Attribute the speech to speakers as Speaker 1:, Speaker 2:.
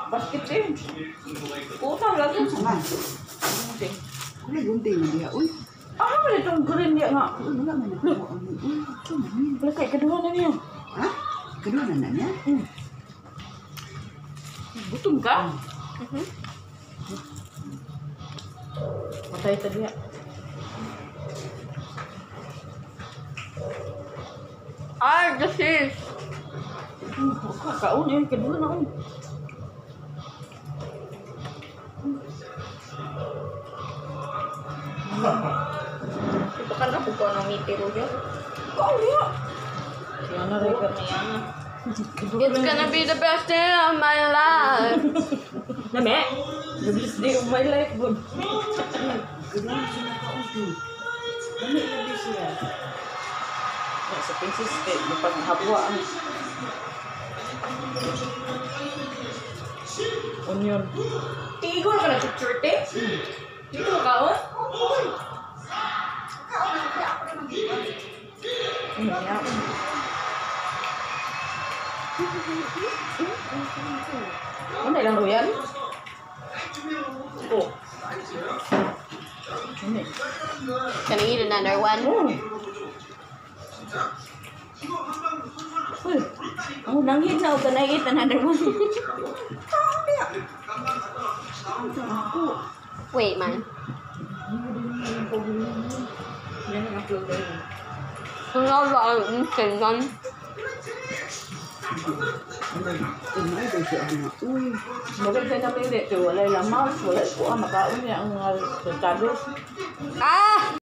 Speaker 1: Basket din. Utang lagi.
Speaker 2: Sama.
Speaker 1: Gunting.
Speaker 2: Ano gunting na dia? Uy.
Speaker 1: Ano ba itong green niya nga?
Speaker 2: Uy, wala man ako. Uy, ito man.
Speaker 1: Wala kay kedua na niya.
Speaker 2: Ha? Kedua na niya?
Speaker 1: Gutom ka? Patay ka diya.
Speaker 3: Ay, this is.
Speaker 1: Kaon yun, kedua na on.
Speaker 3: Ito ka na kung ano mitiro yun.
Speaker 1: Kaon niya. Yan na rin kami yan.
Speaker 3: It's gonna be the best day of my life.
Speaker 1: Name? The best day of my life, good.
Speaker 2: Kedua na siya nakaunti. Dami na siya.
Speaker 1: Sa Princess State, mapaghabwa ang onion. Tigo na ka na picture, te? Dito ka, oh? Ano lang royal? Oh. Ano?
Speaker 3: Can I eat another one?
Speaker 1: Uy, ang nanghin na ako na eat another one.
Speaker 3: Wait, man.
Speaker 1: Yan ang flavor.
Speaker 3: Ang lalo ang instant one.
Speaker 2: Umay ba siya na? Uy.
Speaker 1: Bakit kayo napili? Wala lang mouse, wala po makaon niya ang resultado.
Speaker 3: Ah!